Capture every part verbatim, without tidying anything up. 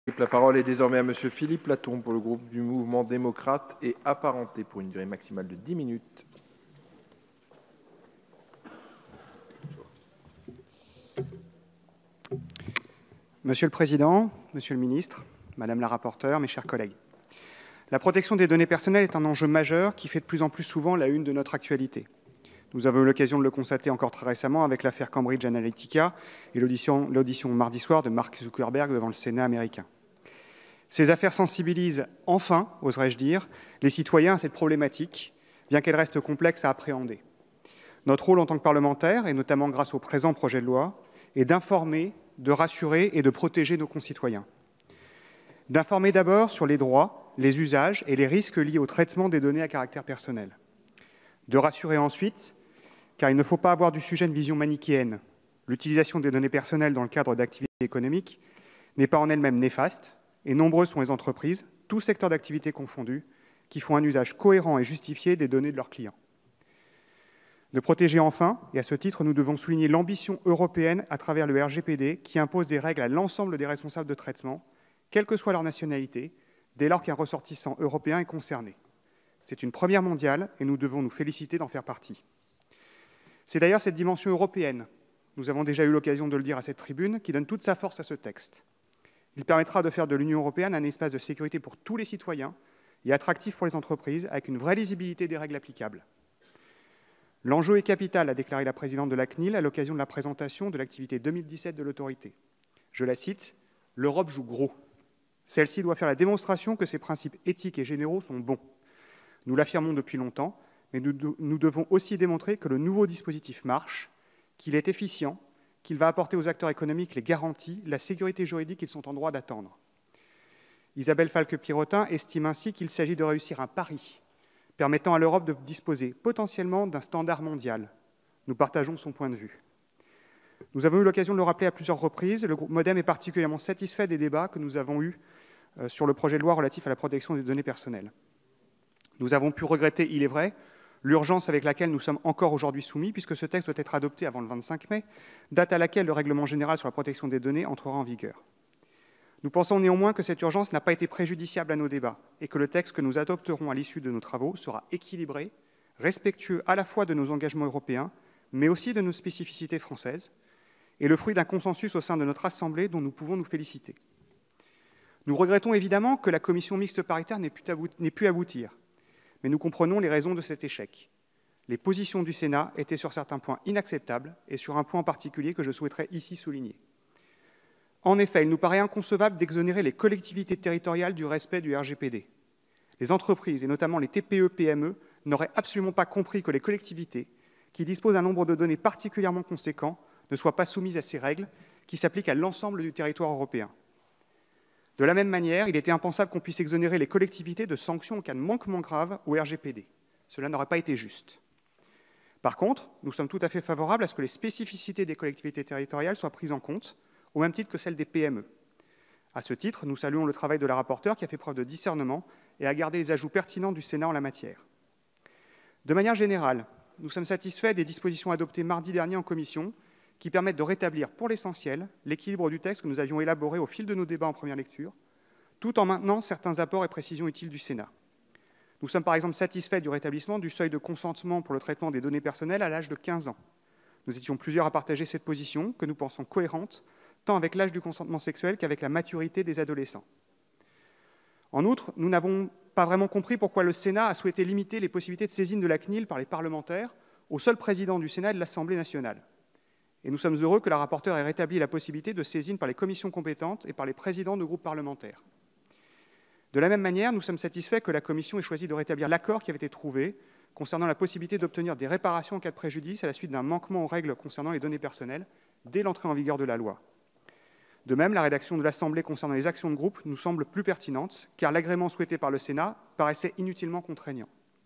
La parole est désormais à Monsieur Philippe Latombe pour le groupe du Mouvement démocrate et apparenté pour une durée maximale de dix minutes. Monsieur le Président, Monsieur le Ministre, Madame la rapporteure, mes chers collègues, la protection des données personnelles est un enjeu majeur qui fait de plus en plus souvent la une de notre actualité. Nous avons eu l'occasion de le constater encore très récemment avec l'affaire Cambridge Analytica et l'audition mardi soir de Mark Zuckerberg devant le Sénat américain. Ces affaires sensibilisent enfin, oserais-je dire, les citoyens à cette problématique, bien qu'elle reste complexe à appréhender. Notre rôle en tant que parlementaire, et notamment grâce au présent projet de loi, est d'informer, de rassurer et de protéger nos concitoyens. D'informer d'abord sur les droits, les usages et les risques liés au traitement des données à caractère personnel. De rassurer ensuite, car il ne faut pas avoir du sujet une vision manichéenne. L'utilisation des données personnelles dans le cadre d'activités économiques n'est pas en elle-même néfaste, et nombreuses sont les entreprises, tous secteurs d'activité confondus, qui font un usage cohérent et justifié des données de leurs clients. De protéger enfin, et à ce titre, nous devons souligner l'ambition européenne à travers le R G P D qui impose des règles à l'ensemble des responsables de traitement, quelle que soit leur nationalité, dès lors qu'un ressortissant européen est concerné. C'est une première mondiale et nous devons nous féliciter d'en faire partie. C'est d'ailleurs cette dimension européenne, nous avons déjà eu l'occasion de le dire à cette tribune, qui donne toute sa force à ce texte. Il permettra de faire de l'Union européenne un espace de sécurité pour tous les citoyens et attractif pour les entreprises, avec une vraie lisibilité des règles applicables. L'enjeu est capital, a déclaré la présidente de la C N I L à l'occasion de la présentation de l'activité deux mille dix-sept de l'autorité. Je la cite, « L'Europe joue gros. Celle-ci doit faire la démonstration que ses principes éthiques et généraux sont bons. Nous l'affirmons depuis longtemps, mais nous, nous devons aussi démontrer que le nouveau dispositif marche, qu'il est efficient, qu'il va apporter aux acteurs économiques les garanties, la sécurité juridique qu'ils sont en droit d'attendre. » Isabelle Falque-Pirotin estime ainsi qu'il s'agit de réussir un pari permettant à l'Europe de disposer potentiellement d'un standard mondial. Nous partageons son point de vue. Nous avons eu l'occasion de le rappeler à plusieurs reprises, le groupe MoDem est particulièrement satisfait des débats que nous avons eus sur le projet de loi relatif à la protection des données personnelles. Nous avons pu regretter, il est vrai, l'urgence avec laquelle nous sommes encore aujourd'hui soumis, puisque ce texte doit être adopté avant le vingt-cinq mai, date à laquelle le règlement général sur la protection des données entrera en vigueur. Nous pensons néanmoins que cette urgence n'a pas été préjudiciable à nos débats et que le texte que nous adopterons à l'issue de nos travaux sera équilibré, respectueux à la fois de nos engagements européens, mais aussi de nos spécificités françaises, et le fruit d'un consensus au sein de notre Assemblée dont nous pouvons nous féliciter. Nous regrettons évidemment que la commission mixte paritaire n'ait pu aboutir, mais nous comprenons les raisons de cet échec. Les positions du Sénat étaient sur certains points inacceptables et sur un point en particulier que je souhaiterais ici souligner. En effet, il nous paraît inconcevable d'exonérer les collectivités territoriales du respect du R G P D. Les entreprises, et notamment les T P E P M E, n'auraient absolument pas compris que les collectivités, qui disposent d'un nombre de données particulièrement conséquent, ne soient pas soumises à ces règles qui s'appliquent à l'ensemble du territoire européen. De la même manière, il était impensable qu'on puisse exonérer les collectivités de sanctions en cas de manquement grave au R G P D. Cela n'aurait pas été juste. Par contre, nous sommes tout à fait favorables à ce que les spécificités des collectivités territoriales soient prises en compte, au même titre que celles des P M E. À ce titre, nous saluons le travail de la rapporteure qui a fait preuve de discernement et a gardé les ajouts pertinents du Sénat en la matière. De manière générale, nous sommes satisfaits des dispositions adoptées mardi dernier en commission qui permettent de rétablir, pour l'essentiel, l'équilibre du texte que nous avions élaboré au fil de nos débats en première lecture, tout en maintenant certains apports et précisions utiles du Sénat. Nous sommes par exemple satisfaits du rétablissement du seuil de consentement pour le traitement des données personnelles à l'âge de quinze ans. Nous étions plusieurs à partager cette position, que nous pensons cohérente, tant avec l'âge du consentement sexuel qu'avec la maturité des adolescents. En outre, nous n'avons pas vraiment compris pourquoi le Sénat a souhaité limiter les possibilités de saisine de la C N I L par les parlementaires au seul président du Sénat et de l'Assemblée nationale. Et nous sommes heureux que la rapporteure ait rétabli la possibilité de saisine par les commissions compétentes et par les présidents de groupes parlementaires. De la même manière, nous sommes satisfaits que la Commission ait choisi de rétablir l'accord qui avait été trouvé concernant la possibilité d'obtenir des réparations en cas de préjudice à la suite d'un manquement aux règles concernant les données personnelles dès l'entrée en vigueur de la loi. De même, la rédaction de l'Assemblée concernant les actions de groupe nous semble plus pertinente, car l'agrément souhaité par le Sénat paraissait inutilement contraignant.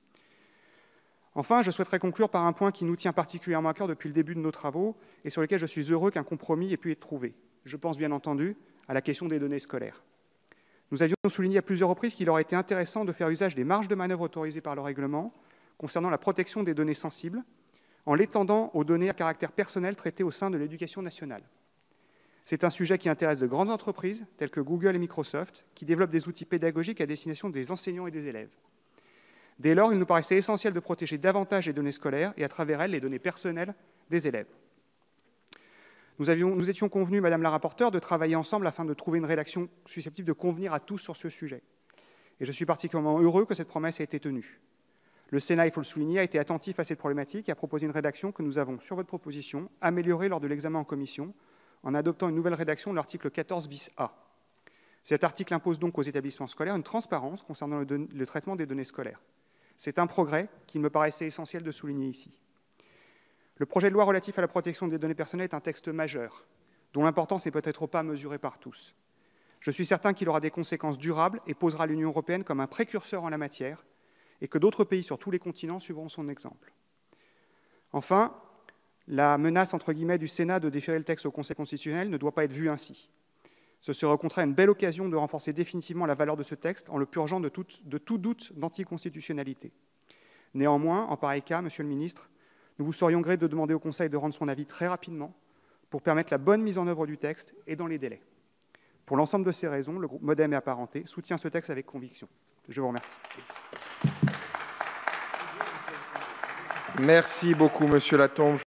Enfin, je souhaiterais conclure par un point qui nous tient particulièrement à cœur depuis le début de nos travaux et sur lequel je suis heureux qu'un compromis ait pu être trouvé. Je pense bien entendu à la question des données scolaires. Nous avions souligné à plusieurs reprises qu'il aurait été intéressant de faire usage des marges de manœuvre autorisées par le règlement concernant la protection des données sensibles, en l'étendant aux données à caractère personnel traitées au sein de l'éducation nationale. C'est un sujet qui intéresse de grandes entreprises, telles que Google et Microsoft, qui développent des outils pédagogiques à destination des enseignants et des élèves. Dès lors, il nous paraissait essentiel de protéger davantage les données scolaires et, à travers elles, les données personnelles des élèves. Nous, avions, nous étions convenus, Madame la rapporteure, de travailler ensemble afin de trouver une rédaction susceptible de convenir à tous sur ce sujet. Et je suis particulièrement heureux que cette promesse ait été tenue. Le Sénat, il faut le souligner, a été attentif à cette problématique et a proposé une rédaction que nous avons, sur votre proposition, améliorée lors de l'examen en commission, en adoptant une nouvelle rédaction de l'article quatorze bis A. Cet article impose donc aux établissements scolaires une transparence concernant le, le traitement des données scolaires. C'est un progrès qu'il me paraissait essentiel de souligner ici. Le projet de loi relatif à la protection des données personnelles est un texte majeur, dont l'importance n'est peut-être pas mesurée par tous. Je suis certain qu'il aura des conséquences durables et posera l'Union européenne comme un précurseur en la matière, et que d'autres pays sur tous les continents suivront son exemple. Enfin, la menace entre guillemets du Sénat de déférer le texte au Conseil constitutionnel ne doit pas être vue ainsi. Ce serait au contraire une belle occasion de renforcer définitivement la valeur de ce texte en le purgeant de tout, de tout doute d'anticonstitutionnalité. Néanmoins, en pareil cas, Monsieur le Ministre, nous vous serions gré de demander au Conseil de rendre son avis très rapidement pour permettre la bonne mise en œuvre du texte et dans les délais. Pour l'ensemble de ces raisons, le groupe Modem et Apparentés soutient ce texte avec conviction. Je vous remercie. Merci beaucoup, Monsieur Latombe.